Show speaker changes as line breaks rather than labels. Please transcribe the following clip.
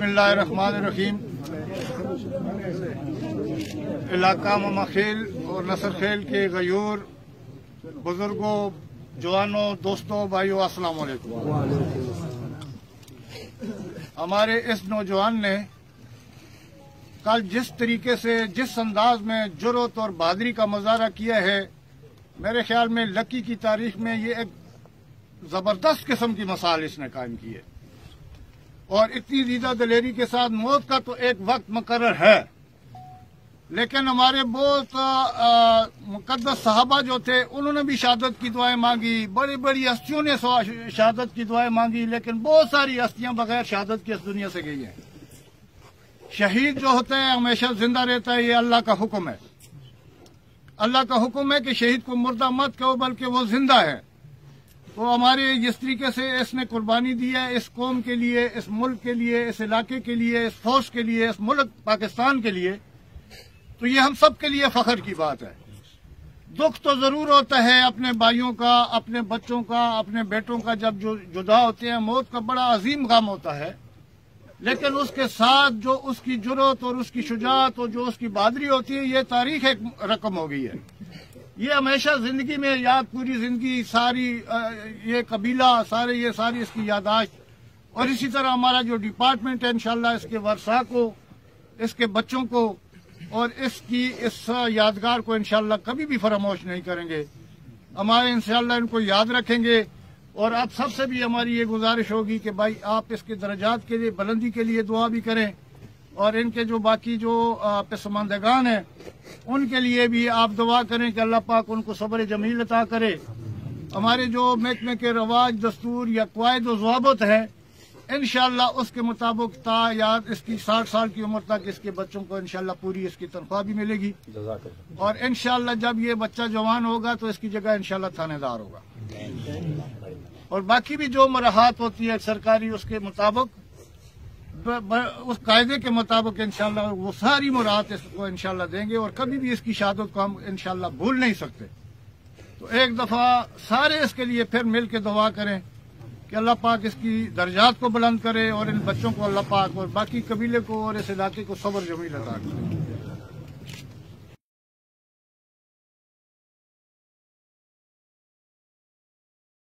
बिस्मिल्लाहिर्रहमानिर्रहीम। इलाका ममाखेल और नसर खेल के गयूर बुजुर्गों, जवानों, दोस्तों, भाइयों, अस्सलाम वालेकुम। हमारे इस नौजवान ने कल जिस तरीके से, जिस अंदाज में जुर्रत और बहादुरी का मुजाहरा किया है, मेरे ख्याल में लकी की तारीख में ये एक जबरदस्त किस्म की मिसाल इसने कायम की है। और इतनी ज़्यादा दलेरी के साथ मौत का तो एक वक्त मुकर्रर है, लेकिन हमारे बहुत मुकद्दस सहाबा जो थे उन्होंने भी शहादत की दुआएं मांगी, बड़ी बड़ी हस्तियों ने शहादत की दुआएं मांगी, लेकिन बहुत सारी हस्तियां बगैर शहादत की इस दुनिया से गई हैं। शहीद जो होता है हमेशा जिंदा रहता है, ये अल्लाह का हुक्म है। अल्लाह का हुक्म है कि शहीद को मुर्दा मत कहो बल्कि वो जिंदा है। तो हमारे जिस तरीके से इसने कुर्बानी दी है इस कौम के लिए, इस मुल्क के लिए, इस इलाके के लिए, इस फौज के लिए, इस मुल्क पाकिस्तान के लिए, तो ये हम सब के लिए फख्र की बात है। दुख तो जरूर होता है अपने भाइयों का, अपने बच्चों का, अपने बेटों का, जब जो जुदा होते हैं, मौत का बड़ा अजीम गम होता है। लेकिन उसके साथ जो उसकी जुर्रत और उसकी शुजाअत और जो उसकी बहादुरी होती है, ये तारीख एक रकम हो गई है। ये हमेशा जिंदगी में याद, पूरी जिंदगी सारी ये कबीला सारे, ये सारी इसकी यादाश्त। और इसी तरह हमारा जो डिपार्टमेंट है इंशाल्लाह इसके वर्षा को, इसके बच्चों को और इसकी इस यादगार को इंशाल्लाह कभी भी फरामोश नहीं करेंगे। हमारे इंशाल्लाह इनको याद रखेंगे। और आप सबसे भी हमारी ये गुजारिश होगी कि भाई आप इसके दर्जात के लिए, बुलंदी के लिए दुआ भी करें, और इनके जो बाकी जो पसमानदगान हैं उनके लिए भी आप दुआ करें कि अल्लाह पाक उनको सब्र जमील अता करे। हमारे जो महकमे के रवाज, दस्तूर या क़वायद व ज़वाबित हैं, इंशाअल्लाह उसके मुताबिक ता याद इसकी 60 साल की उम्र तक इसके बच्चों को इंशाअल्लाह पूरी इसकी तनख्वाह भी मिलेगी। और इंशाअल्लाह जब ये बच्चा जवान होगा तो इसकी जगह इंशाअल्लाह थानेदार होगा। और बाकी भी जो मराहत होती है सरकारी, उसके मुताबिक, उस कायदे के मुताबिक इंशाअल्लाह वो सारी मुराहत इसको इंशाअल्लाह देंगे। और कभी भी इसकी शहादत को हम इंशाअल्लाह भूल नहीं सकते। तो एक दफा सारे इसके लिए फिर मिल के दुआ करें कि अल्लाह पाक इसकी दर्जात को बुलंद करे और इन बच्चों को अल्लाह पाक और बाकी कबीले को और इस इलाके को सब्र जमील अता करे।